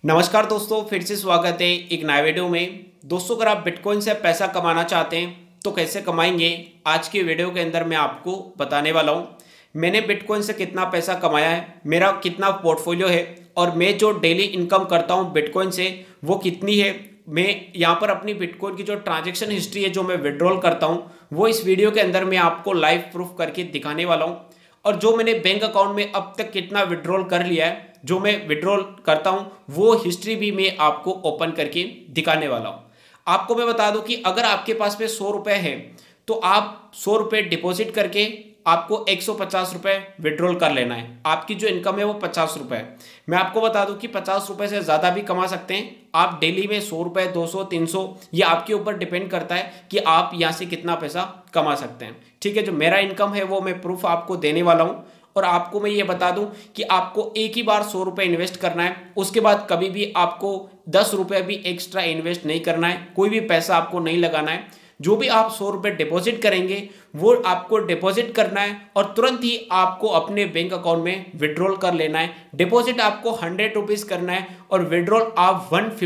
नमस्कार दोस्तों, फिर से स्वागत है एक नए वीडियो में। दोस्तों, अगर आप बिटकॉइन से पैसा कमाना चाहते हैं तो कैसे कमाएंगे, आज की वीडियो के अंदर मैं आपको बताने वाला हूं। मैंने बिटकॉइन से कितना पैसा कमाया है, मेरा कितना पोर्टफोलियो है और मैं जो डेली इनकम करता हूं बिटकॉइन से वो कितनी है। मैं यहाँ पर अपनी बिटकॉइन की जो ट्रांजेक्शन हिस्ट्री है, जो मैं विड्रॉल करता हूँ, वो इस वीडियो के अंदर मैं आपको लाइव प्रूफ करके दिखाने वाला हूँ। और जो मैंने बैंक अकाउंट में अब तक कितना विड्रॉल कर लिया है, जो मैं विड्रॉल करता हूं वो हिस्ट्री भी मैं आपको ओपन करके दिखाने वाला हूं। आपको मैं बता दूं कि अगर आपके पास में 100 रुपए है तो आप 100 रुपए डिपॉजिट करके आपको 150 रुपए विड्रॉल कर लेना है। आपकी जो इनकम है वो 50 रुपए है। मैं आपको बता दूं कि 50 रुपए से ज़्यादा भी कमा सकते हैं आप डेली में। 100 रुपए, 200, 300, ये आपके ऊपर डिपेंड करता है कि आप यहाँ से कितना पैसा कमा सकते हैं। ठीक है, जो मेरा इनकम है वो मैं प्रूफ आपको देने वाला हूँ। और आपको मैं ये बता दूं कि आपको एक ही बार 100 रुपए इन्वेस्ट करना है, उसके बाद कभी भी आपको 10 रुपए भी एक्स्ट्रा इन्वेस्ट नहीं करना है, कोई भी पैसा आपको नहीं लगाना है। जो भी आप 100 रुपए डिपॉजिट करेंगे वो आपको डिपॉजिट करना है और तुरंत ही आपको अपने बैंक अकाउंट में विड्रॉल कर लेना है। डिपॉजिट आपको 100 रुपीज़ करना है और विड्रॉल आप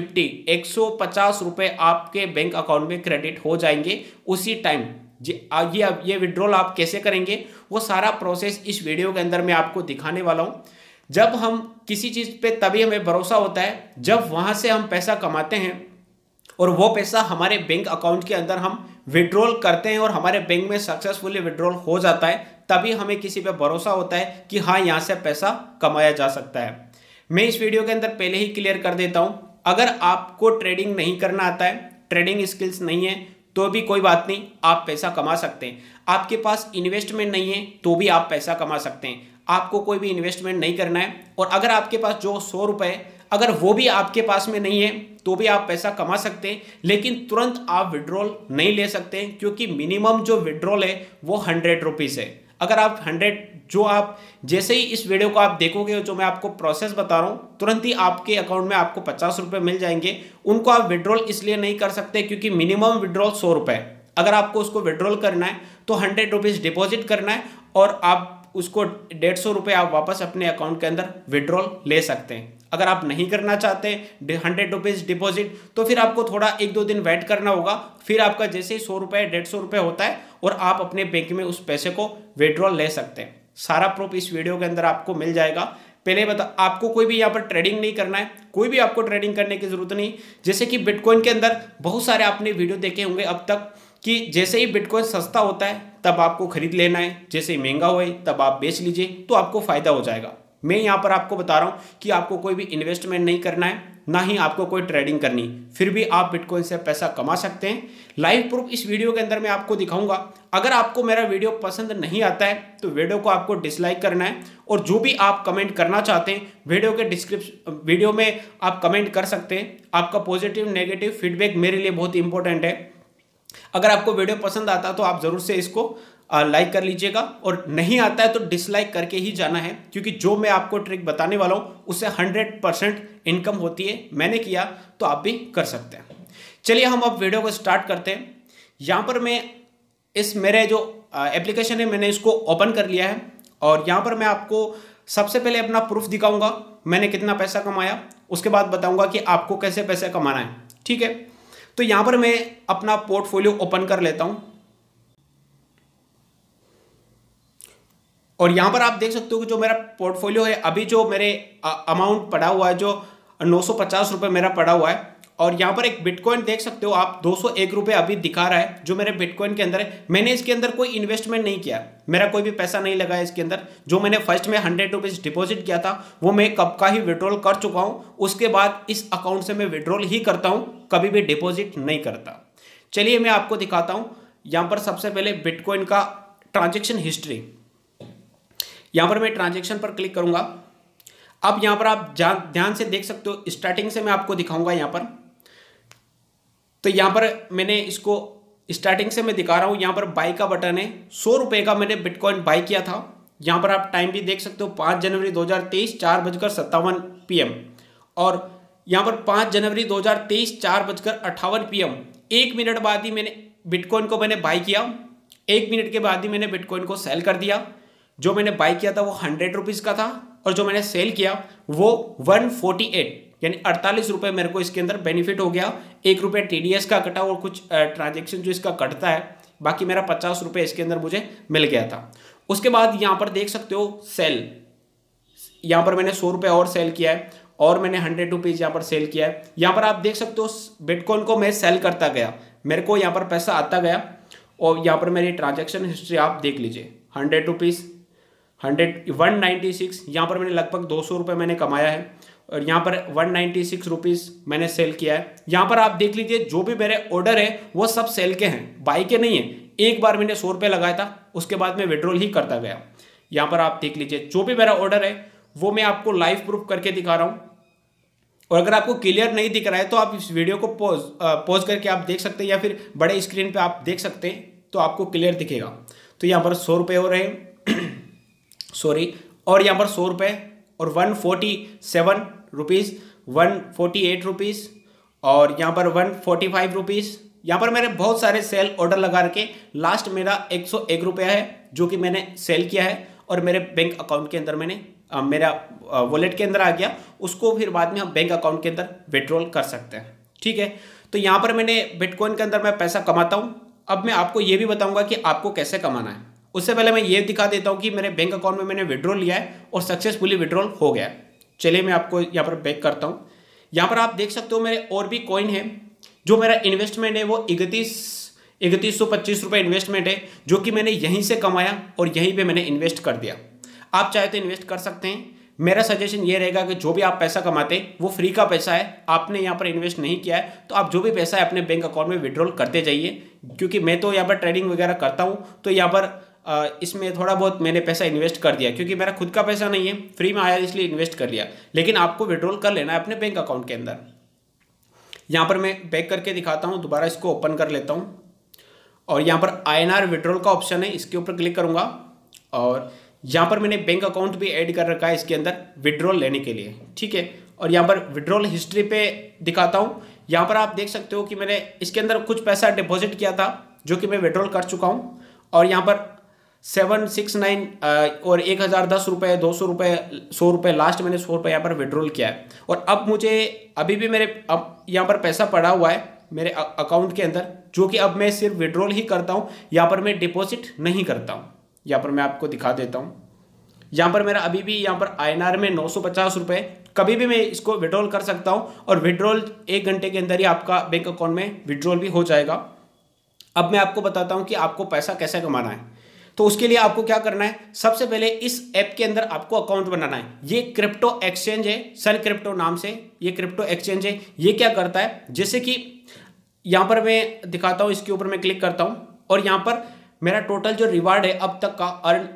150 रुपए आपके बैंक अकाउंट में क्रेडिट हो जाएंगे उसी टाइम। ये विड्रॉल आप कैसे करेंगे वो सारा प्रोसेस इस वीडियो के अंदर मैं आपको दिखाने वाला हूं। जब हम किसी चीज़ पे तभी हमें भरोसा होता है जब वहां से हम पैसा कमाते हैं और वो पैसा हमारे बैंक अकाउंट के अंदर हम विड्रॉल करते हैं और हमारे बैंक में सक्सेसफुली विड्रॉल हो जाता है, तभी हमें किसी पे भरोसा होता है कि हाँ, यहाँ से पैसा कमाया जा सकता है। मैं इस वीडियो के अंदर पहले ही क्लियर कर देता हूँ, अगर आपको ट्रेडिंग नहीं करना आता है, ट्रेडिंग स्किल्स नहीं है, तो भी कोई बात नहीं, आप पैसा कमा सकते हैं। आपके पास इन्वेस्टमेंट नहीं है तो भी आप पैसा कमा सकते हैं। आपको कोई भी इन्वेस्टमेंट नहीं करना है और अगर आपके पास जो 100 रुपए अगर वो भी आपके पास में नहीं है तो भी आप पैसा कमा सकते हैं, लेकिन तुरंत आप विड्रॉल नहीं ले सकते क्योंकि मिनिमम जो विड्रॉल है वो 100 रुपीज़ है। अगर आप 100 जो आप जैसे ही इस वीडियो को आप देखोगे, जो मैं आपको प्रोसेस बता रहा हूँ, तुरंत ही आपके अकाउंट में आपको 50 रुपये मिल जाएंगे। उनको आप विड्रॉल इसलिए नहीं कर सकते क्योंकि मिनिमम विड्रॉल 100 रुपये। अगर आपको उसको विड्रॉल करना है तो 100 रुपीज़ डिपॉजिट करना है और आप उसको 150 रुपये आप वापस अपने अकाउंट के अंदर विड्रॉल ले सकते हैं। अगर आप नहीं करना चाहते 100 रुपीज़ डिपॉजिट तो फिर आपको थोड़ा 1-2 दिन वेट करना होगा। फिर आपका जैसे ही 100 रुपये 150 रुपये होता है और आप अपने बैंक में उस पैसे को विड्रॉल ले सकते हैं। सारा प्रूफ इस वीडियो के अंदर आपको मिल जाएगा। पहले बता, आपको कोई भी यहाँ पर ट्रेडिंग नहीं करना है, कोई भी आपको ट्रेडिंग करने की जरूरत नहीं। जैसे कि बिटकॉइन के अंदर बहुत सारे आपने वीडियो देखे होंगे अब तक कि जैसे ही बिटकॉइन सस्ता होता है तब आपको खरीद लेना है, जैसे ही महंगा होए तब आप बेच लीजिए तो आपको फायदा हो जाएगा। मैं यहाँ पर आपको बता रहा हूँ कि आपको कोई भी इन्वेस्टमेंट नहीं करना है, ना ही आपको कोई ट्रेडिंग करनी, फिर भी आप बिटकॉइन से पैसा कमा सकते हैं। लाइव प्रूफ इस वीडियो के अंदर मैं आपको दिखाऊंगा। अगर आपको मेरा वीडियो पसंद नहीं आता है तो वीडियो को आपको डिसलाइक करना है और जो भी आप कमेंट करना चाहते हैं वीडियो के डिस्क्रिप्शन वीडियो में आप कमेंट कर सकते हैं। आपका पॉजिटिव नेगेटिव फीडबैक मेरे लिए बहुत इंपॉर्टेंट है। अगर आपको वीडियो पसंद आता है तो आप ज़रूर से इसको लाइक कर लीजिएगा और नहीं आता है तो डिसलाइक करके ही जाना है, क्योंकि जो मैं आपको ट्रिक बताने वाला हूँ उससे 100% इनकम होती है। मैंने किया तो आप भी कर सकते हैं। चलिए हम अब वीडियो को स्टार्ट करते हैं। यहाँ पर मैं इस मेरे जो एप्लीकेशन है मैंने इसको ओपन कर लिया है और यहाँ पर मैं आपको सबसे पहले अपना प्रूफ दिखाऊंगा मैंने कितना पैसा कमाया, उसके बाद बताऊंगा कि आपको कैसे पैसे कमाना है। ठीक है, तो यहाँ पर मैं अपना पोर्टफोलियो ओपन कर लेता हूँ और यहाँ पर आप देख सकते हो कि जो मेरा पोर्टफोलियो है, अभी जो मेरे अमाउंट पड़ा हुआ है जो 950 रुपये मेरा पड़ा हुआ है। और यहाँ पर एक बिटकॉइन देख सकते हो आप, 201 रुपये अभी दिखा रहा है जो मेरे बिटकॉइन के अंदर है। मैंने इसके अंदर कोई इन्वेस्टमेंट नहीं किया, मेरा कोई भी पैसा नहीं लगा है इसके अंदर। जो मैंने फर्स्ट में 100 रुपीज़ डिपॉजिट किया था वो मैं कब का ही विड्रॉल कर चुका हूँ। उसके बाद इस अकाउंट से मैं विड्रॉल ही करता हूँ, कभी भी डिपॉजिट नहीं करता। चलिए मैं आपको दिखाता हूँ। यहाँ पर सबसे पहले बिटकॉइन का ट्रांजेक्शन हिस्ट्री, यहाँ पर मैं ट्रांजेक्शन पर क्लिक करूंगा। अब यहाँ पर आप ध्यान से देख सकते हो, स्टार्टिंग से मैं आपको दिखाऊंगा यहाँ पर। तो यहाँ पर मैंने इसको स्टार्टिंग से मैं दिखा रहा हूँ। यहाँ पर बाई का बटन है, 100 रुपये का मैंने बिटकॉइन बाई किया था। यहाँ पर आप टाइम भी देख सकते हो, 5 जनवरी 2023 4:57 PM और यहाँ पर 5 जनवरी 2023 4:58 PM। 1 मिनट बाद ही मैंने बिटकॉइन को मैंने बाई किया, 1 मिनट के बाद ही मैंने बिटकॉइन को सेल कर दिया। जो मैंने बाई किया था वो 100 रुपीज़ का था और जो मैंने सेल किया वो 148 यानी 48 रुपये मेरे को इसके अंदर बेनिफिट हो गया। 1 रुपये TDS का कटा और कुछ ट्रांजेक्शन जो इसका कटता है, बाकी मेरा 50 रुपये इसके अंदर मुझे मिल गया था। उसके बाद यहाँ पर देख सकते हो सेल, यहाँ पर मैंने 100 रुपये और सेल किया है और मैंने 100 रुपीज़ यहाँ पर सेल किया है। यहाँ पर आप देख सकते हो बिटकॉइन को मैं सेल करता गया, मेरे को यहाँ पर पैसा आता गया और यहाँ पर मेरी ट्रांजैक्शन हिस्ट्री आप देख लीजिए। 100 रुपीज़ 196, यहाँ पर मैंने लगभग 200 रुपये मैंने कमाया है और यहाँ पर 196 रुपीज़ मैंने सेल किया है। यहाँ पर आप देख लीजिए जो भी मेरे ऑर्डर है वो सब सेल के हैं, बाई के नहीं है। एक बार मैंने 100 रुपये लगाया था, उसके बाद मैं विड्रॉल ही करता गया। यहाँ पर आप देख लीजिए जो भी मेरा ऑर्डर है वो मैं आपको लाइव प्रूफ करके दिखा रहा हूँ। और अगर आपको क्लियर नहीं दिख रहा है तो आप इस वीडियो को पॉज करके आप देख सकते हैं या फिर बड़े स्क्रीन पे आप देख सकते हैं तो आपको क्लियर दिखेगा। तो यहाँ पर 100 रुपये हो रहे हैं सॉरी, और यहाँ पर 100 रुपये और 147 रुपीज़, 148 रुपीज़ और यहाँ पर 145 रुपीज़। यहाँ पर मैंने बहुत सारे सेल ऑर्डर लगा के लास्ट मेरा 101 रुपया है जो कि मैंने सेल किया है और मेरे बैंक अकाउंट के अंदर मैंने मेरा वॉलेट के अंदर आ गया। उसको फिर बाद में हम बैंक अकाउंट के अंदर विड्रॉल कर सकते हैं। ठीक है, तो यहाँ पर मैंने बिटकॉइन के अंदर मैं पैसा कमाता हूँ। अब मैं आपको ये भी बताऊँगा कि आपको कैसे कमाना है। उससे पहले मैं ये दिखा देता हूँ कि मेरे बैंक अकाउंट में मैंने विड्रॉल लिया है और सक्सेसफुली विड्रॉल हो गया है। चलिए मैं आपको यहाँ पर बैक करता हूँ। यहाँ पर आप देख सकते हो मेरे और भी कॉइन है। जो मेरा इन्वेस्टमेंट है वो 3125 रुपये इन्वेस्टमेंट है जो कि मैंने यहीं से कमाया और यहीं पे मैंने इन्वेस्ट कर दिया। आप चाहे तो इन्वेस्ट कर सकते हैं। मेरा सजेशन ये रहेगा कि जो भी आप पैसा कमाते हैं वो फ्री का पैसा है, आपने यहाँ पर इन्वेस्ट नहीं किया है, तो आप जो भी पैसा है अपने बैंक अकाउंट में विड्रॉल करते जाइए। क्योंकि मैं तो यहाँ पर ट्रेडिंग वगैरह करता हूँ तो यहाँ पर इसमें थोड़ा बहुत मैंने पैसा इन्वेस्ट कर दिया, क्योंकि मेरा खुद का पैसा नहीं है, फ्री में आया इसलिए इन्वेस्ट कर लिया। लेकिन आपको विड्रॉल कर लेना है अपने बैंक अकाउंट के अंदर। यहाँ पर मैं बैक करके दिखाता हूँ, दोबारा इसको ओपन कर लेता हूँ और यहाँ पर INR विड्रॉल का ऑप्शन है, इसके ऊपर क्लिक करूँगा और यहाँ पर मैंने बैंक अकाउंट भी ऐड कर रखा है इसके अंदर विड्रॉल लेने के लिए। ठीक है, और यहाँ पर विड्रॉल हिस्ट्री पे दिखाता हूँ। यहाँ पर आप देख सकते हो कि मैंने इसके अंदर कुछ पैसा डिपॉजिट किया था जो कि मैं विड्रॉल कर चुका हूँ और यहाँ पर 769 और 1010 रुपये, 200 रुपये, 100 रुपये, लास्ट मैंने 100 रुपये यहाँ पर विड्रॉल किया है। और अब मुझे अभी भी मेरे अब यहाँ पर पैसा पड़ा हुआ है मेरे अकाउंट के अंदर जो कि अब मैं सिर्फ विड्रॉल ही करता हूँ, यहाँ पर मैं डिपॉजिट नहीं करता हूँ। यहाँ पर मैं आपको दिखा देता हूँ। यहाँ पर मेरा अभी भी यहाँ पर INR में 950 रुपये, कभी भी मैं इसको विड्रॉल कर सकता हूँ और विड्रॉल 1 घंटे के अंदर ही आपका बैंक अकाउंट में विड्रॉल भी हो जाएगा। अब मैं आपको बताता हूँ कि आपको पैसा कैसे कमाना है। तो उसके लिए आपको क्या करना है, सबसे पहले इस ऐप के अंदर आपको अकाउंट बनाना है। ये क्रिप्टो एक्सचेंज है, सन क्रिप्टो नाम से ये क्रिप्टो एक्सचेंज है। ये क्या करता है, जैसे कि यहाँ पर मैं दिखाता हूँ, इसके ऊपर मैं क्लिक करता हूँ और यहाँ पर मेरा टोटल जो रिवार्ड है अब तक का अर्न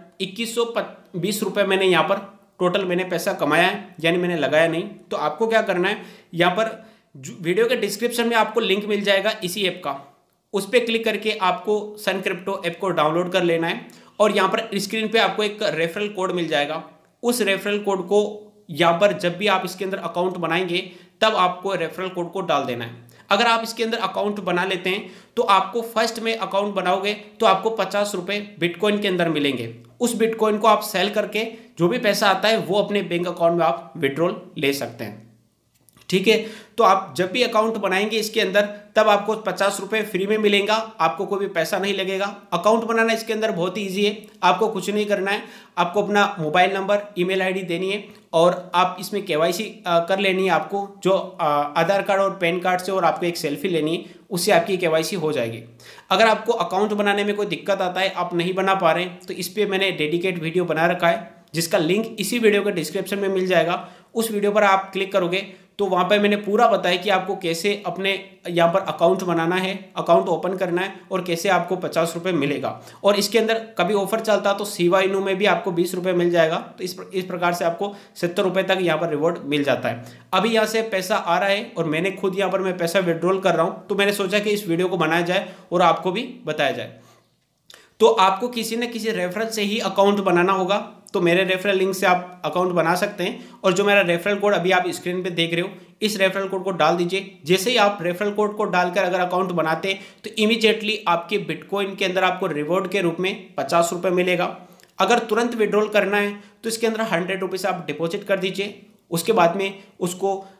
2120 रुपये मैंने यहाँ पर टोटल मैंने पैसा कमाया है, यानी मैंने लगाया नहीं। तो आपको क्या करना है, यहाँ पर वीडियो के डिस्क्रिप्शन में आपको लिंक मिल जाएगा इसी ऐप का, उस पर क्लिक करके आपको सन क्रिप्टो ऐप को डाउनलोड कर लेना है और यहाँ पर स्क्रीन पे आपको एक रेफरल कोड मिल जाएगा। उस रेफरल कोड को यहाँ पर जब भी आप इसके अंदर अकाउंट बनाएंगे तब आपको रेफरल कोड को डाल देना है। अगर आप इसके अंदर अकाउंट बना लेते हैं तो आपको फर्स्ट में अकाउंट बनाओगे तो आपको 50 रुपये बिटकॉइन के अंदर मिलेंगे। उस बिटकॉइन को आप सेल करके जो भी पैसा आता है वो अपने बैंक अकाउंट में आप विड्रॉल ले सकते हैं। ठीक है, तो आप जब भी अकाउंट बनाएंगे इसके अंदर तब आपको 50 रुपये फ्री में मिलेगा, आपको कोई भी पैसा नहीं लगेगा। अकाउंट बनाना इसके अंदर बहुत ही ईजी है, आपको कुछ नहीं करना है, आपको अपना मोबाइल नंबर, ईमेल आईडी देनी है और आप इसमें KYC कर लेनी है। आपको जो आधार कार्ड और पैन कार्ड से और आपको एक सेल्फी लेनी है, उससे आपकी KYC हो जाएगी। अगर आपको अकाउंट बनाने में कोई दिक्कत आता है, आप नहीं बना पा रहे हैं, तो इस पर मैंने डेडिकेट वीडियो बना रखा है जिसका लिंक इसी वीडियो के डिस्क्रिप्शन में मिल जाएगा। उस वीडियो पर आप क्लिक करोगे तो वहाँ पर मैंने पूरा बताया कि आपको कैसे अपने यहाँ पर अकाउंट बनाना है, अकाउंट ओपन करना है और कैसे आपको 50 रुपये मिलेगा। और इसके अंदर कभी ऑफर चलता तो सिवा इनू में भी आपको 20 रुपये मिल जाएगा। तो इस प्रकार से आपको 70 रुपये तक यहाँ पर रिवॉर्ड मिल जाता है। अभी यहाँ से पैसा आ रहा है और मैंने खुद यहाँ पर मैं पैसा विड्रॉल कर रहा हूँ, तो मैंने सोचा कि इस वीडियो को बनाया जाए और आपको भी बताया जाए। तो आपको किसी न किसी रेफरल से ही अकाउंट बनाना होगा, तो मेरे रेफरल लिंक से आप अकाउंट बना सकते हैं। और जो मेरा रेफरल कोड अभी आप स्क्रीन पे देख रहे हो, इस रेफरल कोड को डाल दीजिए। जैसे ही आप रेफरल कोड को डालकर अगर अकाउंट बनाते हैं तो इमीडिएटली आपके बिटकॉइन के अंदर आपको रिवॉर्ड के रूप में 50 रुपये मिलेगा। अगर तुरंत विड्रॉल करना है तो इसके अंदर 100 रुपीज़ आप डिपॉजिट कर दीजिए। उसके बाद में उसको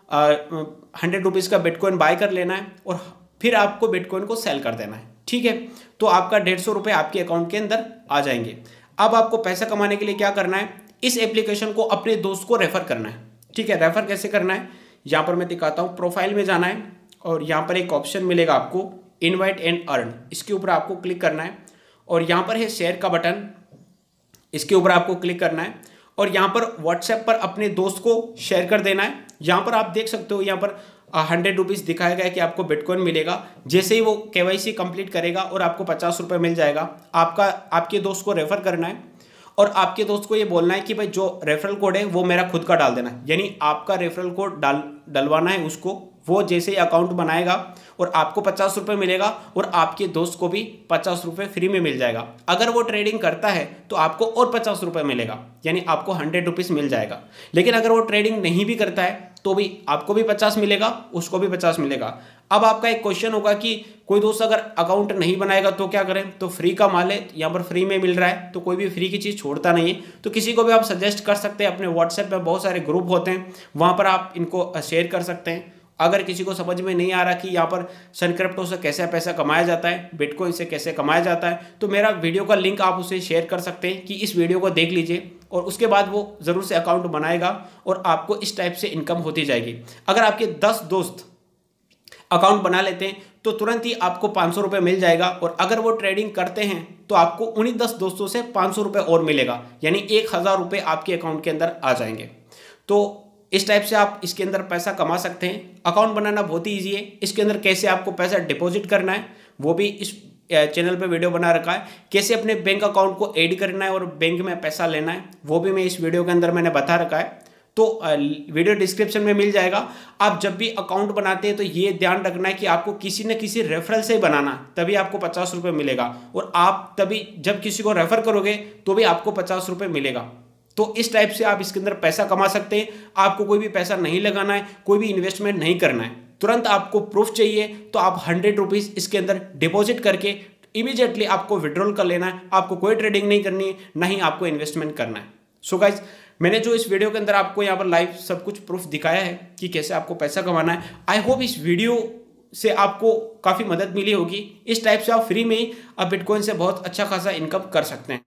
100 रुपीज़ का बिटकॉइन बाय कर लेना है और फिर आपको बिटकॉइन को सेल कर देना है। ठीक है, तो आपका 150 रुपये आपके अकाउंट के अंदर आ जाएंगे। अब आपको पैसा कमाने के लिए क्या करना है, इस एप्लीकेशन को अपने दोस्त को रेफर करना है। ठीक है, रेफर कैसे करना है, यहाँ पर मैं दिखाता हूँ। प्रोफाइल में जाना है और यहाँ पर एक ऑप्शन मिलेगा आपको इनवाइट एंड अर्न, इसके ऊपर आपको क्लिक करना है और यहाँ पर है शेयर का बटन, इसके ऊपर आपको क्लिक करना है और यहाँ पर व्हाट्सएप पर अपने दोस्त को शेयर कर देना है। यहाँ पर आप देख सकते हो, यहाँ पर 100 रुपीज़ दिखाया गया है कि आपको बिटकॉइन मिलेगा। जैसे ही वो KYC कंप्लीट करेगा और आपको 50 रुपये मिल जाएगा। आपके दोस्त को रेफर करना है और आपके दोस्त को ये बोलना है कि भाई जो रेफरल कोड है वो मेरा खुद का डाल देना है, यानी आपका रेफरल कोड डलवाना है उसको। वो जैसे ही अकाउंट बनाएगा और आपको 50 रुपये मिलेगा और आपके दोस्त को भी 50 रुपये फ्री में मिल जाएगा। अगर वो ट्रेडिंग करता है तो आपको और 50 रुपये मिलेगा, यानी आपको 100 रुपीज़ मिल जाएगा। लेकिन अगर वो ट्रेडिंग नहीं भी करता है तो भी आपको भी 50 मिलेगा, उसको भी 50 मिलेगा। अब आपका एक क्वेश्चन होगा कि कोई दोस्त अगर अकाउंट नहीं बनाएगा तो क्या करें, तो फ्री का माल है, यहाँ पर फ्री में मिल रहा है, तो कोई भी फ्री की चीज़ छोड़ता नहीं है। तो किसी को भी आप सजेस्ट कर सकते हैं, अपने व्हाट्सएप में बहुत सारे ग्रुप होते हैं, वहाँ पर आप इनको शेयर कर सकते हैं। अगर किसी को समझ में नहीं आ रहा कि यहाँ पर सन क्रिप्टो से कैसे पैसा कमाया जाता है, बिटकॉइन से कैसे कमाया जाता है, तो मेरा वीडियो का लिंक आप उसे शेयर कर सकते हैं कि इस वीडियो को देख लीजिए और उसके बाद वो ज़रूर से अकाउंट बनाएगा और आपको इस टाइप से इनकम होती जाएगी। अगर आपके 10 दोस्त अकाउंट बना लेते हैं तो तुरंत ही आपको 500 रुपये मिल जाएगा और अगर वो ट्रेडिंग करते हैं तो आपको उन्हीं 10 दोस्तों से 500 रुपये और मिलेगा, यानी 1000 रुपये आपके अकाउंट के अंदर आ जाएंगे। तो इस टाइप से आप इसके अंदर पैसा कमा सकते हैं। अकाउंट बनाना बहुत ही ईजी है। इसके अंदर कैसे आपको पैसा डिपॉजिट करना है वो भी इस चैनल पे वीडियो बना रखा है। कैसे अपने बैंक अकाउंट को ऐड करना है और बैंक में पैसा लेना है वो भी मैं इस वीडियो के अंदर मैंने बता रखा है, तो वीडियो डिस्क्रिप्शन में मिल जाएगा। आप जब भी अकाउंट बनाते हैं तो ये ध्यान रखना है कि आपको किसी न किसी रेफरल से ही बनाना, तभी आपको 50 रुपये मिलेगा और आप तभी जब किसी को रेफर करोगे तो भी आपको 50 रुपये मिलेगा। तो इस टाइप से आप इसके अंदर पैसा कमा सकते हैं। आपको कोई भी पैसा नहीं लगाना है, कोई भी इन्वेस्टमेंट नहीं करना है। तुरंत आपको प्रूफ चाहिए तो आप 100 रुपीज़ इसके अंदर डिपॉजिट करके इमीडिएटली आपको विड्रॉल कर लेना है। आपको कोई ट्रेडिंग नहीं करनी है, ना ही आपको इन्वेस्टमेंट करना है। सो गाइज, मैंने जो इस वीडियो के अंदर आपको यहाँ पर लाइव सब कुछ प्रूफ दिखाया है कि कैसे आपको पैसा कमाना है। आई होप इस वीडियो से आपको काफ़ी मदद मिली होगी। इस टाइप से आप फ्री में ही आप बिटकॉइन से बहुत अच्छा खासा इनकम कर सकते हैं।